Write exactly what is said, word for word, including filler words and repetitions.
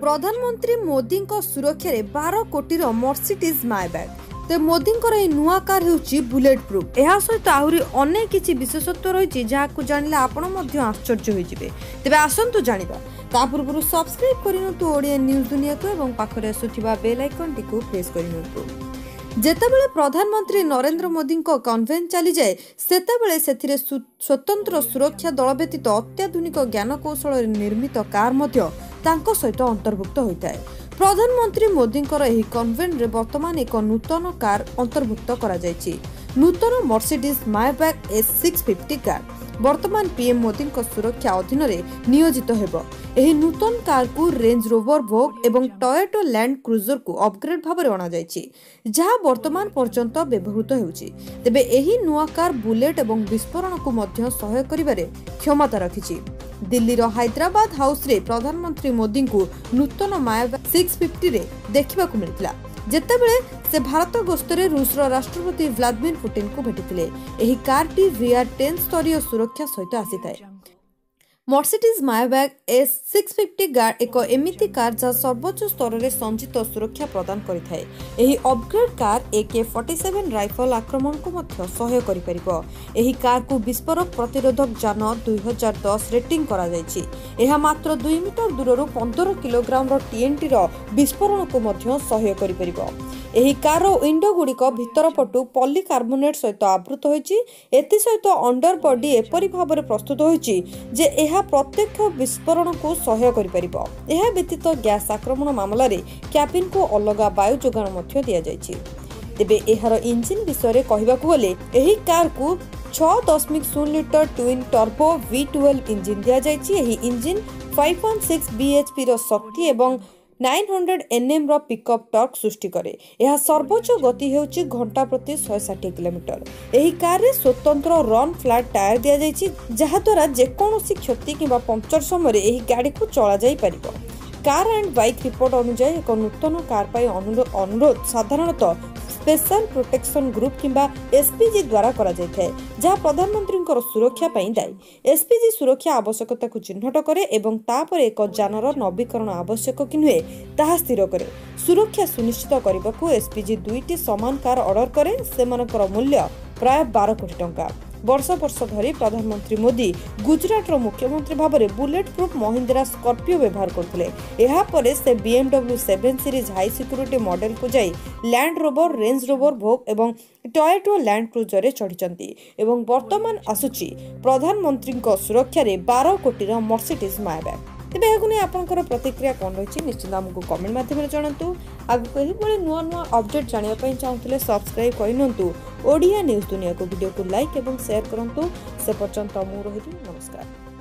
प्रधानमंत्री मोदी सुरक्षा रे बारह कोटी मर्सिडीज मायबैग तो मोदी नुआ कार होची बुलेट प्रूफ। यह सहित आहरी अनेक किसी विशेषत्व रही जहाँ जानिले आपण मध्य आश्चर्य होइजिबे। तेबे आसंतु जानिबा ता पूर्व सब्सक्राइब करिनतु ओडिया न्यूज दुनिया को एवं पाखरे आसुथिबा बेल आइकन टिको प्रेस करिनतु। जेतेबेले प्रधानमंत्री नरेंद्र मोदी कन्वेंस चली जाए सेतेबेले सेथिरे स्वतंत्र सुरक्षा दल व्यतीत अत्याधुनिक ज्ञान कौशल निर्मित कार मध्य तांको सहित अंतर्भुक्त होइताय। प्रधानमंत्री मोदी कन्वेंट रे वर्तमान एक नूतन कार अंतर्भुक्त करा जायछि। नूतन Mercedes Maybach S six fifty car वर्तमान पीएम मोदी सुरक्षा अधीन नियोजित हेबो। एही नूतन कार को रेंज रोवर भोग एवं टोयोटा लैंड क्रूजर को अपग्रेड भाबरे अना जायछि जहां वर्तमान पर्यंत व्यवहृत हेउछि। तेबे एही नुआ कार बुलेट एवं विस्फोरण को मध्य सहायक करिबारे क्षमता रखिछि। दिल्ली रो हैदराबाद हाउस रे प्रधानमंत्री मोदी को नूतन मायबैग सिक्स फिफ्टी रे देखिबा को मिलितला जेतेबेले से भारत गस्तरे रूस रो राष्ट्रपति व्लादिमीर पुतिन को भेटिथिले। एही कारटी वीआर टेन स्तरीय सुरक्षा सहित आसीताय। Mercedes Maybach S six fifty car एक एमिति कार जहाँ सर्वोच्च स्तर में संचित सुरक्षा प्रदान करिथाय। एही अपग्रेड कार ए के फोर्टी सेवन राइफल आक्रमण को मध्य सहाय करि परिबो। एही कार को विस्फोरक प्रतिरोधक जान दुई हजार दस रेटिंग करा जायछि। एहा मात्र दुई मीटर दूरରୁ पंद्रह किलोग्राम रो टीएनटी रो विस्फोरण को मध्य सहाय करि परिबो। एही कार विंडो गुड़िक भितर पटु पॉलीकार्बोनेट सहित आवृत होइछि। एति सहित अंडर बॉडी एपरि भाबरे प्रस्तुत होइछि जे एहा प्रत्यक्ष विस्फोरण को सहाय करि परिबो। एहा व्यतीत गैस आक्रमण मामला रे कैबिन को अलगा वायु जोगाण मध्य दिया जायछि। तेबे एहार इंजिन विषय रे कहिबाकू गले एही कार को छह दशमिक शून्य litre twin turbo V twelve engine दिया जायछि। एही engine five point six BHP रो शक्ति एवं नौ सौ एनएम रो पिकअप टॉर्क सृष्टि करे। यह सर्वोच्च गति हेउची घंटा प्रति एक सौ साठ किलोमीटर। एही कार रे स्वतंत्र रन फ्लैट टायर दिया जायछि जहा द्वारा जे कोनोसी क्षति किबा पंक्चर समय एही गाड़ी को चला जाई परिबो। कार एंड बाइक रिपोर्ट अनुसार एक नूतन कार पाई अनुरोध साधारणतः स्पेशल प्रोटेक्शन ग्रुप किंबा एसपीजी द्वारा करा जायଥାଏ जहाँ प्रधानमंत्री सुरक्षा पाई दायी। एसपीजी सुरक्षा आवश्यकता को चिन्हट करे एवं तापर एक जानर नवीकरण आवश्यक कि नुहे ताहा स्थिर करे। सुरक्षा सुनिश्चित करने को एसपीजी दुईटी समान कार ऑर्डर करे। सेमानकर मूल्य प्राय बारह कोटी टंका। वर्ष वर्ष धरी प्रधानमंत्री मोदी गुजरात रो मुख्यमंत्री भाव में बुलेट प्रूफ महिंद्रा स्कॉर्पियो व्यवहार करथिले। एहा परे से BMW seven series high security model को जाई लैंड रोवर रेंज रोवर भोग एवं टोयोटा लैंड क्रूजर रे चढ़िचंती एवं वर्तमान आसुची प्रधानमंत्री सुरक्षा रे बारह कोटी रो मर्सिडीज मायबैग। तेबे एगु नै आपनकर प्रतिक्रिया कोन रहिछि निश्चित हमकु कमेंट माध्यम जणांतु। आगु एही बळे नुवा नुवा अपडेट जानिया पई चाहुतले सब्सक्राइब करिनंतु। ओडिया न्यूज दुनिया को वीडियो को लाइक एवं शेयर करंतु। से पर्यंत मु रहिली नमस्कार।